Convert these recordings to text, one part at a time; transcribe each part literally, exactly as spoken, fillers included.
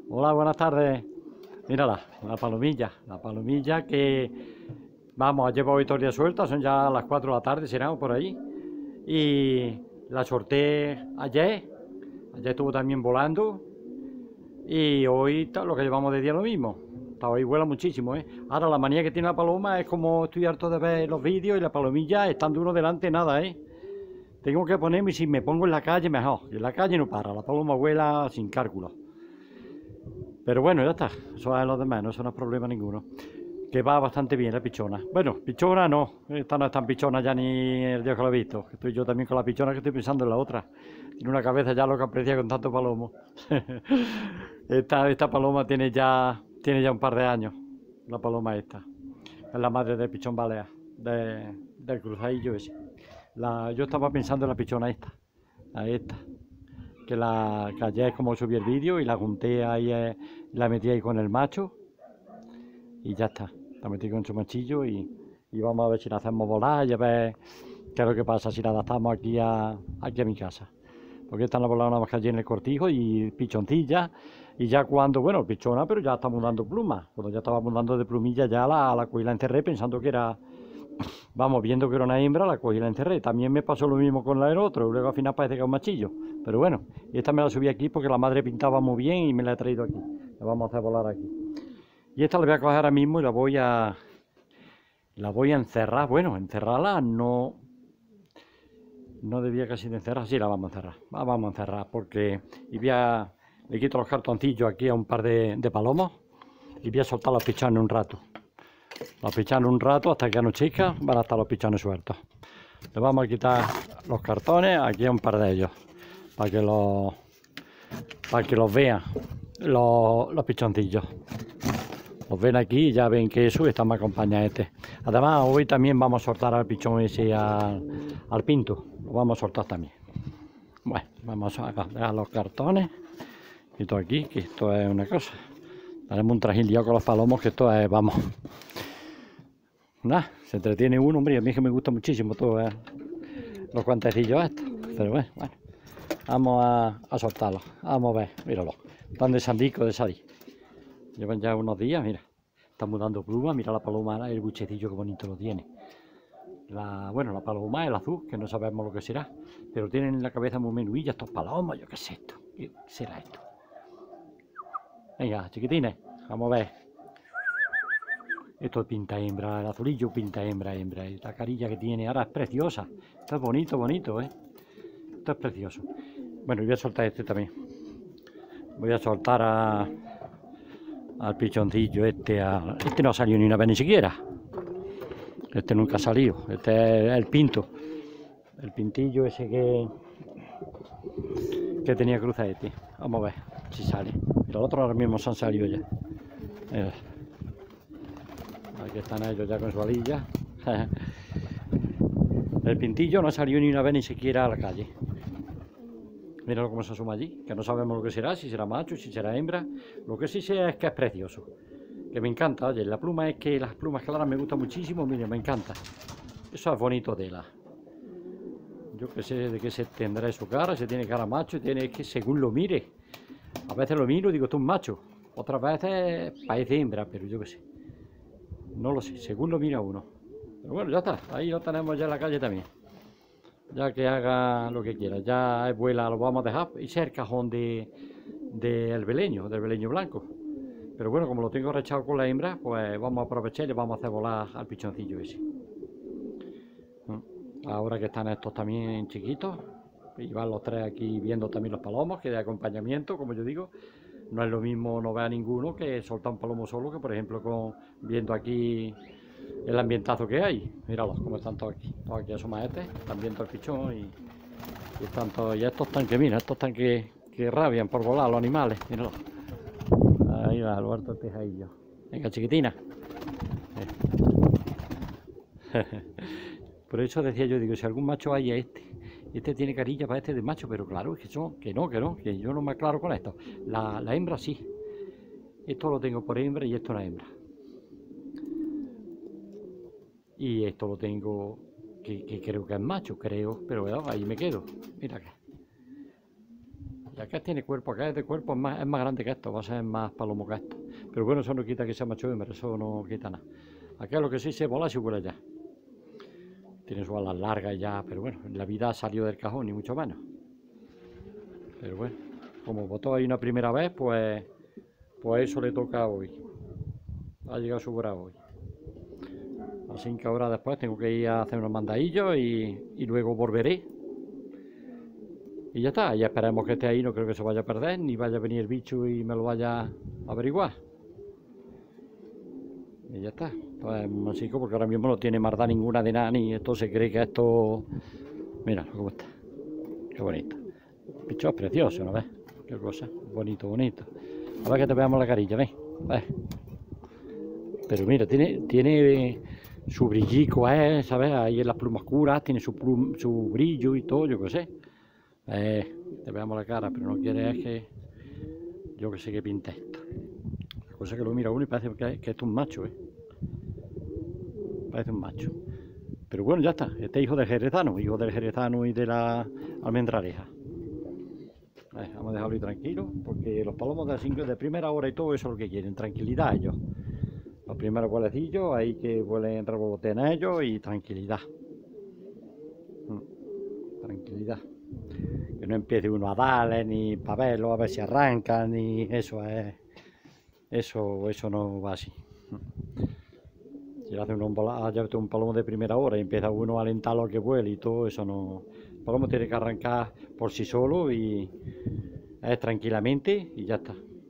Hola, buenas tardes. Mírala, la palomilla, la palomilla que, vamos, llevo hoy todo el día suelta, son ya las cuatro de la tarde, será o por ahí. Y la solté ayer, ayer estuvo también volando y hoy está lo que llevamos de día lo mismo. Hasta hoy vuela muchísimo, ¿eh? Ahora la manía que tiene la paloma es como estoy harto de ver los vídeos y la palomilla estando uno delante nada, ¿eh? Tengo que ponerme y si me pongo en la calle mejor. En la calle no para, la paloma vuela sin cálculo. Pero bueno, ya está, eso es lo demás, no, eso no es problema ninguno. Que va bastante bien la pichona. Bueno, pichona no, esta no es tan pichona ya ni el Dios que lo ha visto. Estoy yo también con la pichona que estoy pensando en la otra. Tiene una cabeza ya lo que aprecia con tanto palomo. esta, esta paloma tiene ya, tiene ya un par de años, la paloma esta. Es la madre del pichón balea, de, del cruzadillo ese. La, yo estaba pensando en la pichona esta, a esta que la que ayer como subí el vídeo y la junté ahí, eh, la metí ahí con el macho y ya está, la metí con su machillo y, y vamos a ver si la hacemos volar y a ver qué es lo que pasa si la adaptamos aquí a, aquí a mi casa. Porque esta la volaba nada más que allí en el cortijo y pichoncilla y ya cuando, bueno, pichona, pero ya estamos dando plumas. Cuando ya estábamos dando de plumilla ya la, la cogí y la encerré pensando que era, vamos, viendo que era una hembra, la cogí y la encerré. También me pasó lo mismo con la del otro, luego al final parece que es un machillo. Pero bueno, y esta me la subí aquí porque la madre pintaba muy bien y me la he traído aquí. La vamos a hacer volar aquí. Y esta la voy a coger ahora mismo y la voy a... La voy a encerrar. Bueno, encerrarla no... No debía casi de encerrar. Sí, la vamos a encerrar. La vamos a encerrar porque... Y voy a... Le quito los cartoncillos aquí a un par de, de palomos y voy a soltar los pichones un rato. Los pichones un rato hasta que anochezca van a estar los pichones sueltos. Le vamos a quitar los cartones aquí a un par de ellos para que los para que los vean los, los pichoncillos. Los ven aquí y ya ven que eso está más acompaña este. Además hoy también vamos a soltar al pichón ese al, al pinto. Lo vamos a soltar también. Bueno, vamos a dejar los cartones y todo aquí, que esto es una cosa. Tenemos un trajillo con los palomos que esto es, vamos. Nada, se entretiene uno, hombre, y a mí es que me gusta muchísimo todo, eh, los guantecillos estos. Pero bueno, bueno, vamos a, a soltarlos. Vamos a ver, míralo. Están de sandico de salí. Llevan ya unos días, mira. Están mudando plumas, mira la paloma, el buchecillo que bonito lo tiene. La, bueno, la paloma, el azul, que no sabemos lo que será. Pero tienen en la cabeza muy menuilla estos palomas, yo qué sé esto. ¿Qué será esto? Venga, chiquitines, vamos a ver. Esto es pinta hembra, el azulillo pinta hembra, hembra. Y la carilla que tiene ahora es preciosa. Esto es bonito, bonito, ¿eh? Esto es precioso. Bueno, voy a soltar este también. Voy a soltar a, al pichoncillo este. A, este no ha salido ni una vez ni siquiera. Este nunca ha salido. Este es el pinto. El pintillo ese que, que tenía cruzado este. Vamos a ver si sale. Y los otros ahora mismo se han salido ya. Mira. Aquí están ellos ya con su alilla. El pintillo no salió ni una vez ni siquiera a la calle. Míralo cómo se asoma allí, que no sabemos lo que será, si será macho, si será hembra. Lo que sí sé es que es precioso, que me encanta. Oye, la pluma es que las plumas claras me gustan muchísimo, mire, me encanta. Eso es bonito de la. Yo que sé de qué se tendrá su cara, si tiene cara macho, tiene que según lo mire. A veces lo miro y digo, esto es un macho. Otras veces parece hembra, pero yo que sé. No lo sé, según lo mira uno. Pero bueno, ya está, ahí lo tenemos ya en la calle también. Ya que haga lo que quiera, ya es vuela, lo vamos a dejar y ser el cajón de, de el beleño, del beleño blanco. Pero bueno, como lo tengo rechado con la hembra, pues vamos a aprovechar y le vamos a hacer volar al pichoncillo ese. Ahora que están estos también chiquitos, y van los tres aquí viendo también los palomos, que de acompañamiento, como yo digo, no es lo mismo no ver a ninguno que soltar un palomo solo, que por ejemplo con, viendo aquí el ambientazo que hay. Míralos cómo están todos aquí, todos aquí asomaetes, están viendo el pichón y, y están todos, y estos están que, mira, estos están que, que rabian por volar los animales, míralos. Ahí va, Alberto el tejadillo. Venga, chiquitina. Por eso decía yo, digo, si algún macho hay a este, este tiene carilla para este de macho, pero claro, es que son, que no, que no, que yo no me aclaro con esto. La, la hembra sí. Esto lo tengo por hembra y esto es una hembra. Y esto lo tengo, que, que creo que es macho, creo, pero bueno, ahí me quedo. Mira que. Y acá tiene cuerpo, acá es de cuerpo, es más, es más grande que esto, va a ser más palomo que esto. Pero bueno, eso no quita que sea macho hembra, eso no quita nada. Acá lo que sí se vola, se vuela ya. Tiene sus alas largas ya, pero bueno, la vida salió del cajón, ni mucho menos. Pero bueno, como votó ahí una primera vez, pues, pues eso le toca hoy. Ha llegado su hora hoy. Así que ahora después tengo que ir a hacer unos mandadillos y, y luego volveré. Y ya está, y esperemos que esté ahí, no creo que se vaya a perder, ni vaya a venir el bicho y me lo vaya a averiguar. Y ya está, pues un chico porque ahora mismo no tiene maldad ninguna de nada, ni esto se cree que esto... Mira cómo está, qué bonito. El bicho es precioso, ¿no ves? Qué cosa, bonito, bonito. A ver que te veamos la carilla, ven, ves. Pero mira, tiene, tiene su brillico, ¿eh? ¿Sabes? Ahí en las plumas oscuras, tiene su, plum, su brillo y todo, yo qué sé. Eh, te veamos la cara, pero no quiere es que yo que sé que pinte esto. La cosa es que lo mira uno y parece que, que esto es un macho, ¿eh? Parece un macho. Pero bueno, ya está. Este hijo del jerezano, hijo del jerezano y de la almendraleja. Eh, vamos a dejarlo ahí tranquilo, porque los palomos de, cinco, de primera hora y todo eso es lo que quieren, tranquilidad ellos. Los primeros vuelecillos, ahí que vuelen revolotean ellos y tranquilidad. Tranquilidad. Que no empiece uno a darle ni para verlo, a ver si arrancan, ni eso es. Eso, eso no va así. Si hace uno un, un palomo de primera hora y empieza uno a alentarlo a que vuele y todo, eso no. El palomo tiene que arrancar por sí solo y es tranquilamente y ya está.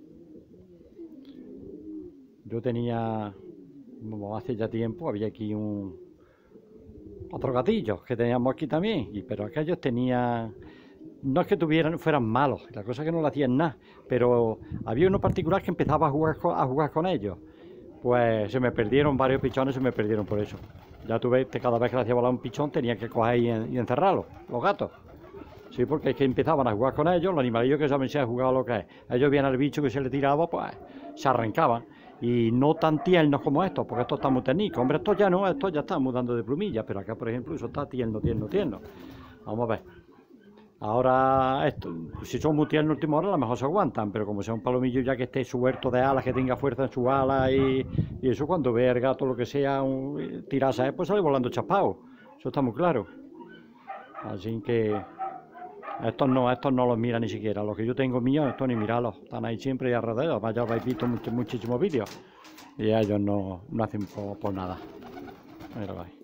Yo tenía, como hace ya tiempo, había aquí un otro gatillo que teníamos aquí también, y, pero aquellos tenían, no es que tuvieran, fueran malos, la cosa es que no le hacían nada, pero había uno particular que empezaba a jugar, a jugar con ellos, pues se me perdieron varios pichones, se me perdieron por eso. Ya tú ves, cada vez que le hacía volar un pichón tenía que coger y, y encerrarlo, los gatos. Sí, porque es que empezaban a jugar con ellos, los animalillos que saben si han jugado lo que es. Ellos veían al bicho que se le tiraba, pues se arrancaban. Y no tan tiernos como estos, porque estos están muy técnicos. Hombre, estos ya no, estos ya están mudando de plumilla, pero acá, por ejemplo, eso está tierno, tierno, tierno. Vamos a ver. Ahora, esto, si son muy tiernos en última hora, a lo mejor se aguantan, pero como sea un palomillo ya que esté suelto de alas, que tenga fuerza en sus alas y, y eso, cuando ve el gato lo que sea, un, tirarse, pues sale volando chapado. Eso está muy claro. Así que estos no, estos no los mira ni siquiera. Los que yo tengo míos, estos ni mirarlos. Están ahí siempre y alrededor. Además, ya habéis visto much, muchísimos vídeos. Y ellos no, no hacen por, por nada. Míralo ahí.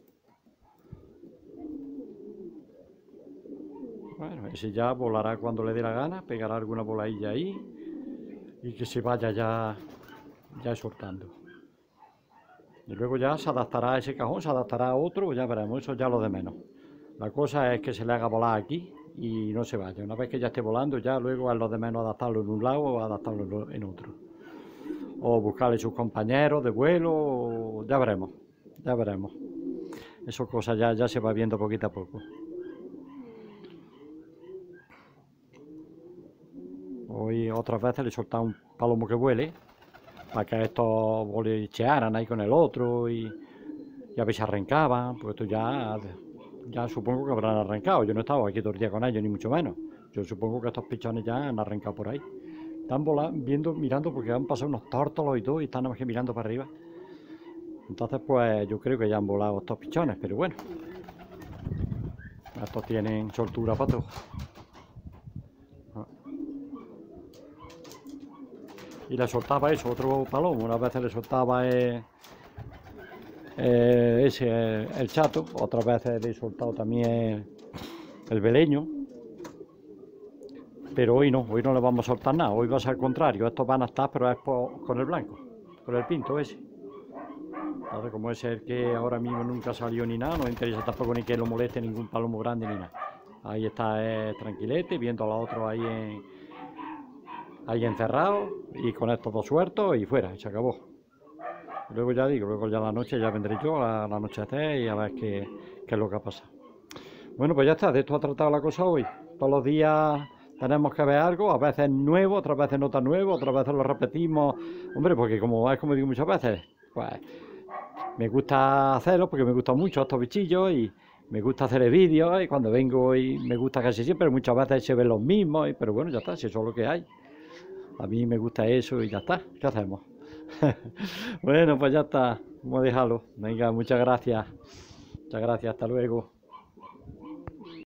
Bueno, ese ya volará cuando le dé la gana, pegará alguna voladilla ahí y que se vaya ya, ya soltando. Y luego ya se adaptará a ese cajón, se adaptará a otro, ya veremos, eso ya lo de menos. La cosa es que se le haga volar aquí y no se vaya. Una vez que ya esté volando, ya luego es lo de menos adaptarlo en un lado o adaptarlo en otro. O buscarle sus compañeros de vuelo, o ya veremos, ya veremos. Eso cosas ya, ya se va viendo poquito a poco. Hoy otras veces le he soltado un palomo que vuele para que estos bolichearan ahí con el otro y, y a ver si arrancaban, porque esto ya, ya supongo que habrán arrancado. Yo no he estado aquí todo el día con ellos, ni mucho menos. Yo supongo que estos pichones ya han arrancado por ahí. Están volando, viendo, mirando porque han pasado unos tórtolos y todo y están nada más que mirando para arriba. Entonces pues yo creo que ya han volado estos pichones, pero bueno. Estos tienen soltura para todo. Y le soltaba eso, otro palomo, unas veces le soltaba eh, eh, ese, eh, el chato, otras veces le he soltado también el beleño, pero hoy no, hoy no le vamos a soltar nada, hoy va a ser al contrario, estos van a estar, pero es por, con el blanco, con el pinto ese. Entonces, como ese es el que ahora mismo nunca salió ni nada, no me interesa tampoco ni que lo moleste ningún palomo grande ni nada. Ahí está eh, tranquilete, viendo a los otros ahí en... ahí encerrado y con estos dos sueltos y fuera, y se acabó. Y luego ya digo, luego ya la noche ya vendré yo a la anochecer y a ver qué, qué es lo que ha pasado. Bueno, pues ya está, de esto ha tratado la cosa hoy. Todos los días tenemos que ver algo, a veces nuevo, otras veces no tan nuevo, otras veces lo repetimos. Hombre, porque como es como digo muchas veces, pues me gusta hacerlo porque me gustan mucho estos bichillos y, me gusta hacer vídeos y cuando vengo y me gusta casi siempre, muchas veces se ven los mismos, y, pero bueno, ya está, si eso es lo que hay. A mí me gusta eso y ya está, ¿qué hacemos? Bueno, pues ya está, vamos a dejarlo. Venga, muchas gracias. Muchas gracias, hasta luego.